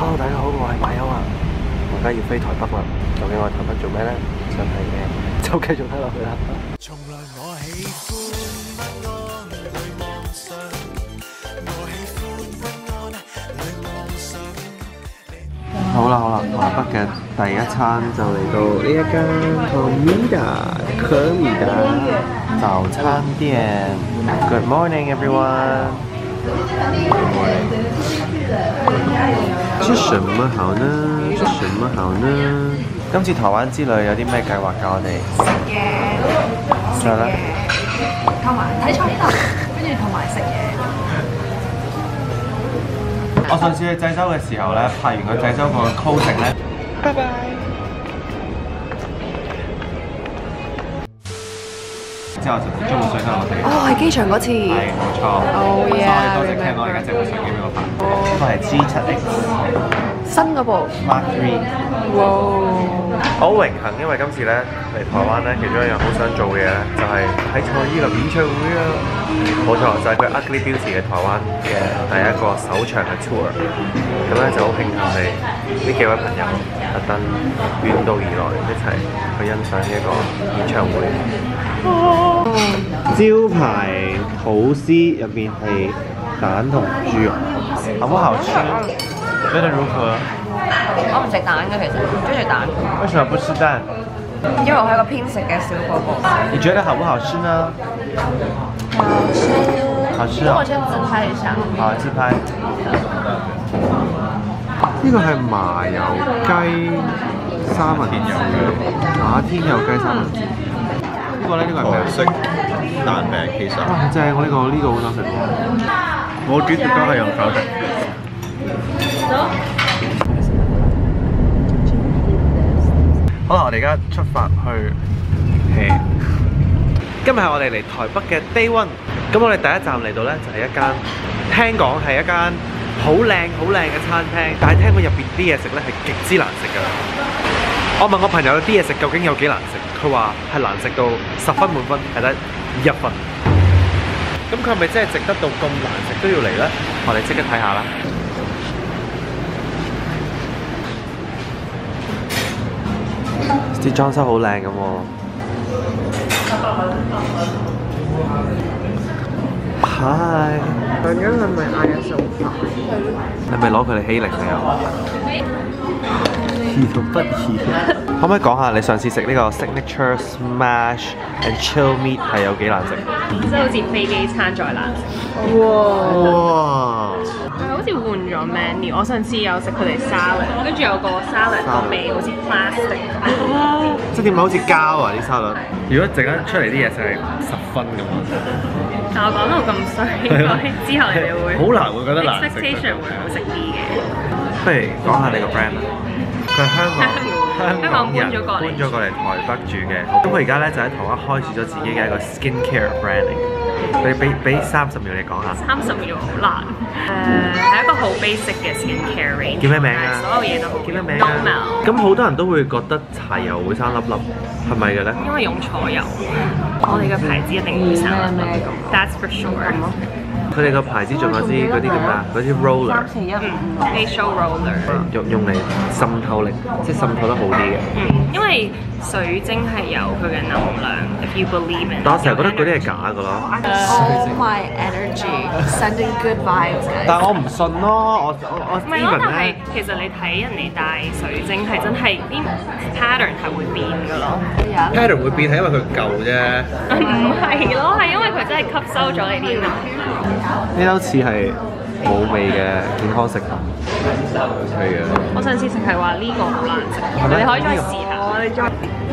Hello， 大家好，我係馬優啊！我而家要飛台北啦，究竟我喺台北做咩呢？想睇嘅就繼續睇落去啦。從來我喜歡不安裏妄想，我喜歡不安裏妄想。好啦，台北嘅第一餐就嚟到呢一間可米達早餐店。Good morning, everyone. Good morning. 吃什麼好呢？吃什麼好呢？今次台灣之旅有啲咩計劃㗎？我哋食嘅，食嘅，同埋睇菜單，跟住同埋食嘢。 我上次去濟州嘅時候咧，拍完個濟州個 closing 咧，拜拜。之後就中午水上我哋。 哦，喺機場嗰次。 係冇錯。 Oh yeah！ 多謝 Ken 我而家整部相機俾我拍。呢個係 G7X 新嗰部 Mark III。 哇！ 好榮幸，因為今次咧嚟台灣咧，其中一樣好想做嘅嘢咧，就係喺蔡依林演唱會啊！冇錯，就係佢 Ugly Beauty 嘅台灣嘅第一個首場嘅 tour。咁咧就好慶幸地呢幾位朋友特登遠道而來一齊去欣賞呢一個演唱會。招牌吐司入邊係蛋同豬肉，好不好吃？覺得如何？ 我唔食蛋嘅，其實唔中意蛋。 為什麼不吃蛋？ 因為我係一個偏食嘅小寶寶。 你覺得好不好吃呢？ 好吃。 好吃啊！ 我先自拍一下。 好，自拍。呢個係麻油雞三文治，馬天佑雞三文治。呢個咧，呢個係咩色蛋餅其實。哇，正！我呢個好想食喎。我主食都係用手食。好啦，我哋而家出發去 hea。今日係我哋嚟台北嘅 Day One。咁我哋第一站嚟到咧，就係一間聽講係一間好靚嘅餐廳，但係聽講入邊啲嘢食咧係極之難食㗎。我問我朋友啲嘢食究竟有幾難食，佢話係難食到10分滿分係得1分。咁佢係咪真係值得到咁難食都要嚟咧？我哋即刻睇下啦。啲裝修好靚咁喎。Hi。 兩樣係咪嗌咗餸飯？ 你咪攞佢嚟欺凌你啊？義同不義。可唔可以講下你上次食呢個 Signature Smash and Chill Meat 係有幾難食？ 即係好似飛機餐再難食。 哇！ 佢好似換咗 menu，我上次有食佢哋 salad， 跟住有個 salad 個味好似 plastic。 即係點解好似膠啊啲沙律？如果陣間出嚟啲嘢食係10分咁啊！ 但我講到咁衰，應該之後你哋會好難會覺得難食。 expectation 會好食啲嘅。 不如講下你個 brand 啦。佢係香港人搬咗過嚟台北住嘅。咁佢而家咧就喺台灣開始咗自己嘅一個 skincare branding。俾30秒你講下。 30秒好難。係一個好 basic 嘅 skincare range。 叫咩名啊？ 所有嘢都好。 叫咩名啊？咁好多人都會覺得搽油會生粒粒，係咪嘅咧？ 因為用錯油。我哋嘅牌子一定會生粒粒。That's for sure。 佢哋個牌子仲有啲嗰啲叫咩啊？嗰啲 roller。facial roller。 用嚟滲透力，即係滲透得好啲嘅。 因為水晶係有佢嘅能量 ，if you believe in。 但我成日覺得嗰啲係假㗎咯。 All my energy, sending good vibes。 但係我唔信咯，我唔係咯，但係其實你睇人哋戴水晶係真係啲 pattern 係會變㗎咯。 pattern 會變係因為佢舊啫。 唔係咯，係因為佢真係吸收咗你啲能量。 呢都似係冇味嘅健康食品。係嘅。 我上次食係話呢個好難食，你可以再試下。你再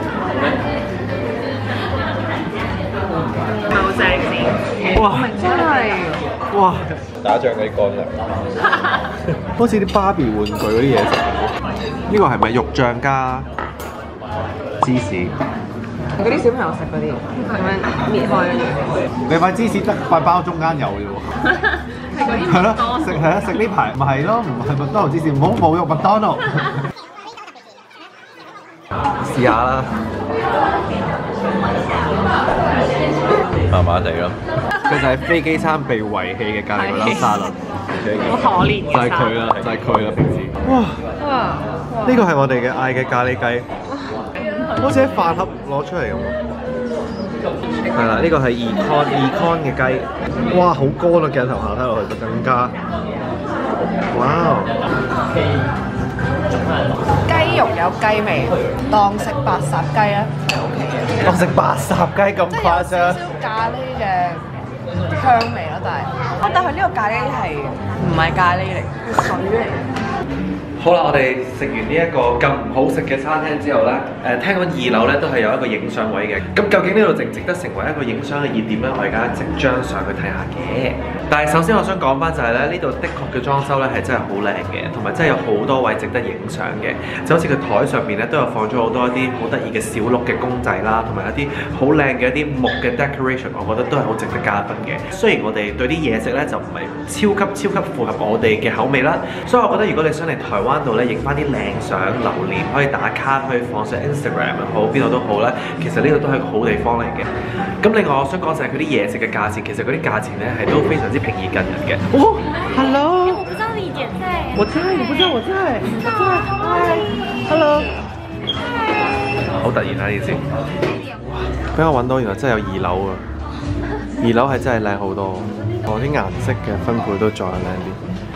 係咪好正先？ 哇！ 真係。 哇！打仗嗰啲乾糧，好似啲芭比玩具嗰啲嘢食。呢個係咪肉醬加芝士？ 嗰啲小朋友食嗰啲，咁樣搣開跟住。 你塊芝士得塊包中間有嘅喎。係咯，食呢排咪係咯，唔係麥當勞芝士，唔好侮辱麥當勞。試下啦。麻麻地咯。佢就係飛機餐被遺棄嘅隔離嗰粒沙律。 好可憐嘅就係佢啦，就係佢啦，平時。哇！呢個係我哋嘅嗌嘅咖喱雞，好似喺飯盒攞出嚟咁喎。係啦，呢個係 Econ 嘅雞。哇，好乾啊！鏡頭下睇落去就更加。哇！ 雞肉有雞味，當食白烚雞咧係 OK 嘅。 當食白烚雞咁誇即係有少張？ 少咖喱嘅香味咯，但係呢個咖喱係唔係咖喱嚟，係水嚟嘅。 好啦，我哋食完呢一個咁唔好食嘅餐廳之後呢，聽講2樓呢都係有一個影相位嘅。咁究竟呢度值唔值得成為一個影相嘅熱點呢？我而家即將上去睇下嘅。但係首先我想講翻就係咧，呢度的確嘅裝修呢係真係好靚嘅，同埋真係有好多位值得影相嘅。就好似個台上面呢都有放咗好多一啲好得意嘅小鹿嘅公仔啦，同埋一啲好靚嘅一啲木嘅 decoration， 我覺得都係好值得加分嘅。雖然我哋對啲嘢食呢就唔係超級符合我哋嘅口味啦，所以我覺得如果你想嚟台灣度咧影翻啲靚相留念，可以打卡，可以放上 Instagram 又好，邊度都好啦。其實呢度都係個好地方嚟嘅。咁另外我想講就係佢啲嘢食嘅價錢，其實嗰啲價錢咧係都非常之平易近人嘅。哦 ，Hello， 我不知道你姐在。 我在，你不知道我在。Hello， 好突然啊呢件事。哇，俾我揾到原來真係有2樓啊！2樓係真係靚好多，我啲顏色嘅分配都再靚啲。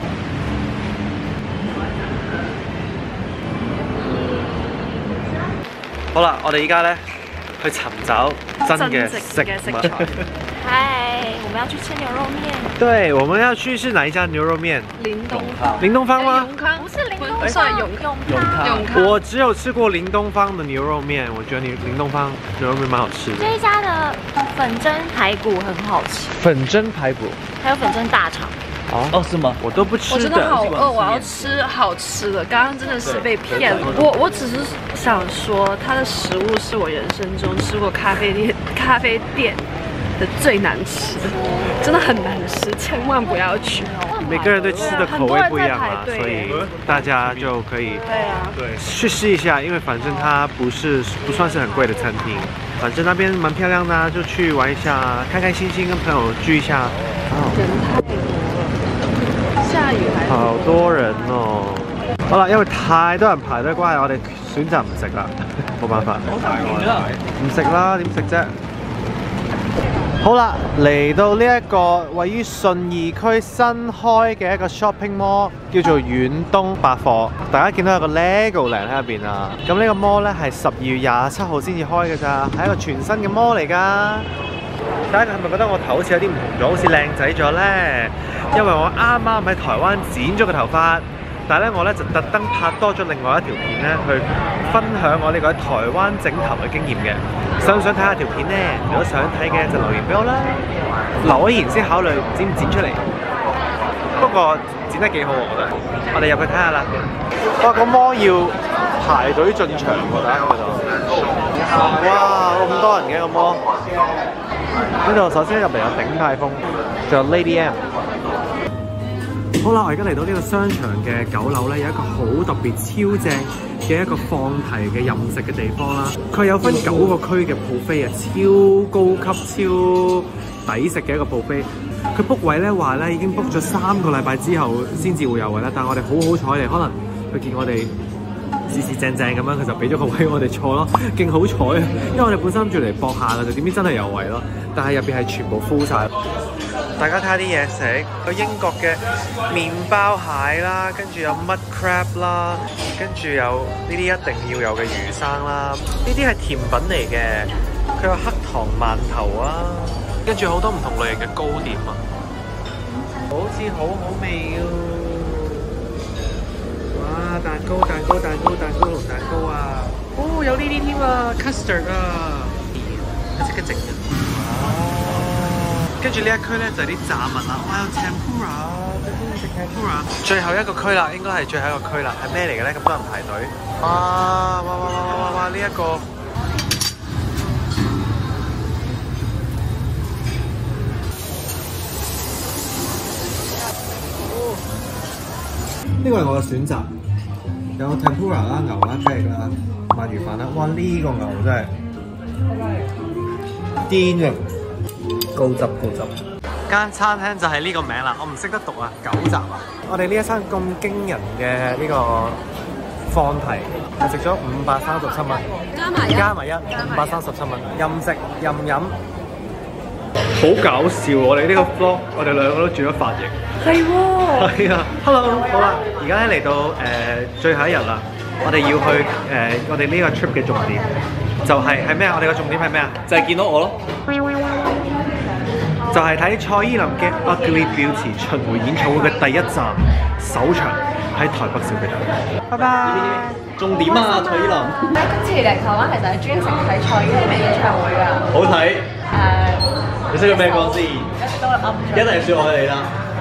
好啦，我哋依家咧去尋找真嘅食物。 嗨，我们要去吃牛肉面。 對，我們要去是哪一家牛肉麵？ 林東方。 林東方嗎？ 永康不是林東算方， 永康。 我只有吃過林東方的牛肉麵，我覺得林東方牛肉麵蠻好吃的。 這一家的粉蒸排骨很好吃， 粉蒸排骨， 還有粉蒸大腸。 哦，是嗎？我都不吃的。 我真的好餓，我要吃好吃的。剛剛真的是被騙了。我只是想說，它的食物是我人生中吃過咖啡店的最難吃的，真的很難吃，千萬不要去。 每個人對吃的口味不一樣嘛，所以大家就可以去試一下，因為反正它不算是很貴的餐廳，反正那邊蠻漂亮的，就去玩一下，開開心心跟朋友聚一下。 人太多了，下雨還好多人哦。好啦，因為太多人排隊關係，我哋選擇唔食啦，冇辦法。唔食啦，點食啫？好啦，嚟到呢一個位於信義區新開嘅一個 shopping mall，叫做遠東百貨。大家見到有個 Legoland 喺入邊啊。咁呢個 mall 咧係12月27號先至開嘅咋，係一個全新嘅 mall 嚟㗎。大家係咪覺得我頭好似有啲唔同咗，好似靚仔咗咧？因為我啱啱喺台灣剪咗個頭髮，但係咧我咧就特登拍多咗另外一條片咧，去分享我呢個喺台灣整頭嘅經驗嘅。想唔想睇下條片呢？如果想睇嘅就留言俾我啦，留咗言先考慮剪唔剪出嚟。不過剪得幾好我覺得。我哋入去睇下啦。哇！個摩要排隊進場喎，大家嗰度。哇！咁多人嘅個摩。呢度首先入嚟有鼎泰豐，仲有 Lady M。好啦，我而家嚟到呢個商場嘅9樓咧，有一個好特別超正嘅一個放題嘅任食嘅地方啦。佢有分9個區嘅 buffet啊，超高級、超抵食嘅一個 buffet。佢 book 位咧話咧已經 book 咗3個禮拜之後先至會有位啦。但係我哋好彩嚟，可能佢見我哋四正咁樣，佢就俾咗個位我哋坐咯，勁好彩啊！因為我哋本身諗住嚟搏下㗎，就點知真係有位咯。但係入邊係全部 full 晒。大家睇下啲嘢食，有英國嘅麵包蟹啦，跟住有 mud crab 啦，跟住有呢啲一定要有嘅魚生啦，呢啲係甜品嚟嘅，佢有黑糖饅頭啊，跟住好多唔同類型嘅糕點啊，好似好好味喎！哇，蛋糕同蛋糕啊！哦，有呢啲添啊 ，custard 啊，即刻整嘅。跟住呢一區咧就係啲炸物啦，哇有 tempura， 最中意食 tempura。最後一個區啦，應該係最後一個區啦，係咩嚟嘅咧？咁多人排隊。哇！呢一個呢個係我嘅選擇，有 tempura 啦、牛啦、雞翼啦、鰻魚飯啦。哇！呢個牛真係癲啊！高汁， 間餐廳就係呢個名啦，我唔識得讀啊，9集啊！我哋呢一餐咁驚人嘅呢個放題，係食咗537蚊，加埋一537蚊，任食任飲。好搞笑！我哋呢個 vlog， 我哋兩個都轉咗髮型。 係喎。 係啊 ，Hello， 好啦，而家咧嚟到最後一日啦，我哋要去我哋呢個 trip 嘅重點就係咩啊？我哋嘅重點係咩啊？就係見到我咯。就係睇蔡依林嘅 Ugly Beauty 巡迴演唱會嘅第一站首場喺台北小巨蛋。拜拜。重點啊，蔡依林。 今次嚟台灣其實係專程睇蔡依林嘅演唱會㗎。 好睇。你識咗咩歌先？一定係説愛你啦。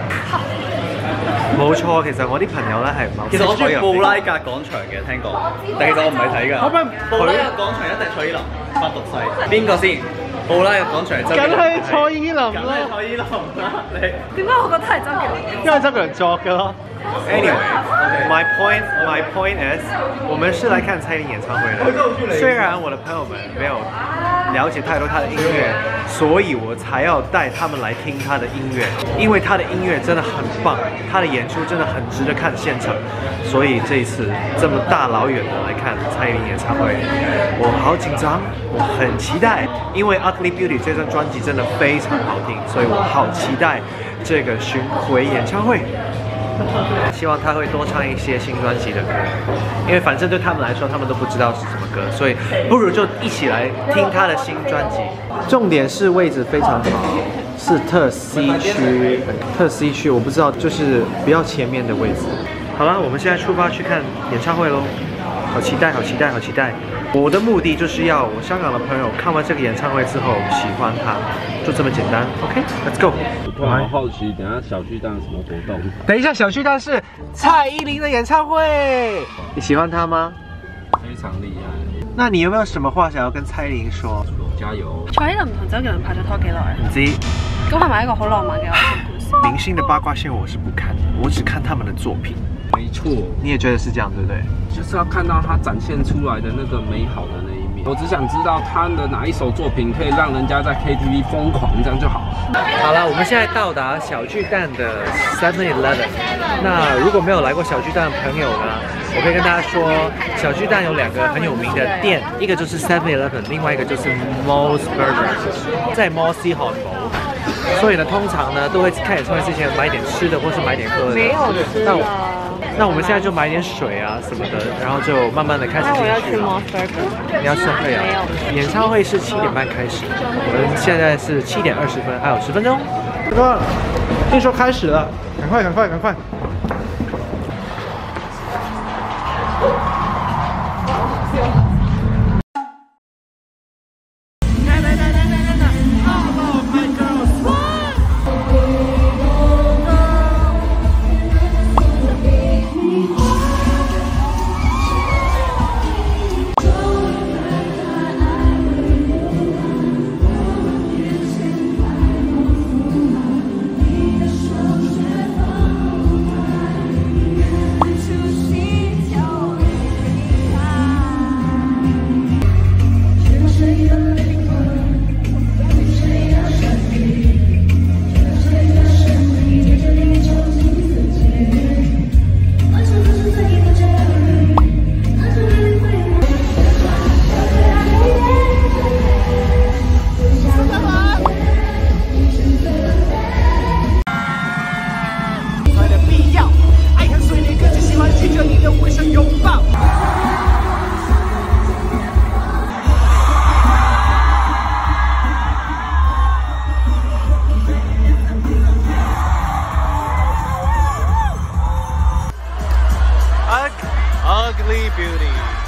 冇錯，其實我啲朋友咧係唔係。其實我中意布拉格廣場嘅，聽講。但其實我唔係睇㗎。布拉格廣場一定係蔡依林發毒誓。邊個先？布拉格廣場梗係蔡依林啦，梗係蔡依林啦，你點解我覺得係周杰倫？ 因為周杰倫作嘅咯。Anyway, my point is， 我們是來看蔡依林演唱會的。雖然我的朋友們沒有了解太多他的音樂，所以我才要帶他們來聽他的音樂，因為他的音樂真的很棒，他的演出真的很值得看現場。所以這一次這麼大老遠的來看蔡依林演唱會，我好緊張，我很期待，因為 Ugly Beauty 這張專輯真的非常好聽，所以我好期待這個巡迴演唱會。希望他會多唱一些新專輯的歌，因為反正對他們來說，他們都不知道是什麼歌，所以不如就一起來聽他的新專輯。重點是位置非常好，是特 C 區，特 C 區我不知道，就是比較前面的位置。好了，我們現在出發去看演唱會嘍，好期待，好期待，好期待！我的目的就是要我香港的朋友看完這個演唱會之後喜歡他，就這麼簡單。OK，Let's go。 我好好奇，等下小巨蛋有什麼活動？ 等一下，小巨蛋是蔡依林的演唱會，你喜歡她嗎？ 非常厲害。 那你有沒有什麼話想要跟蔡依林說？ 加油！ 蔡依林同周杰倫拍咗拖幾耐啊？ 唔知。 咁係咪一個好浪漫嘅愛情故事？ 明星的八卦線我是不看，我只看他們的作品。 沒錯， 你也覺得是這樣，對不對？ 就是要看到他展現出來的那個美好的那一面。我只想知道他的哪一首作品可以讓人家在 KTV 瘋狂，這樣就好。 好了，我們現在到達小巨蛋的 7-Eleven。那如果沒有來過小巨蛋的朋友呢，我可以跟大家說，小巨蛋有兩個很有名的店，一個就是 7-Eleven， 另外一個就是 Moe's Burgers， 在摩斯漢堡。所以呢，通常呢都會看演唱會之前買點吃的，或是買點喝的。 沒有吃的。 那我們現在就買點水啊什麼的，然後就慢慢的開始進去。 那我要去 Moe's Burgers。 你要吃會啊？沒有。演唱會是7點半開始，我們現在是7點20分，還有10分鐘。哥，聽說開始了，趕快趕快趕快！Ugly Beauty。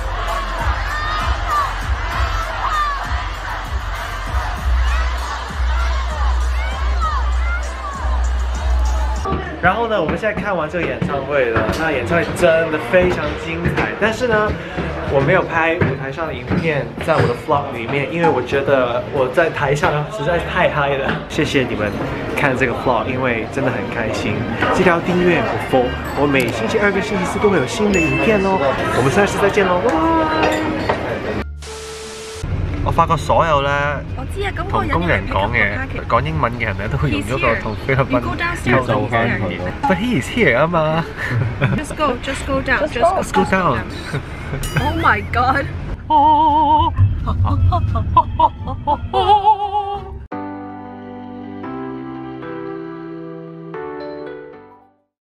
然后呢，我们现在看完这个演唱会了，那演唱会真的非常精彩。但是呢，我没有拍舞台上的影片在我的 vlog 里面，因为我觉得我在台上实在是太嗨了。谢谢你们看这个 vlog， 因为真的很开心。记得要订阅我 for， 我每星期2跟星期4都会有新的影片哦。我们下次再见喽，拜拜。 我發覺所有咧我知啊，咁同工人講嘢、講英文嘅人咧，都會用咗個同菲律賓溝通翻佢。But he is here 啊嘛。 Just go down. Let's go down. Oh my god.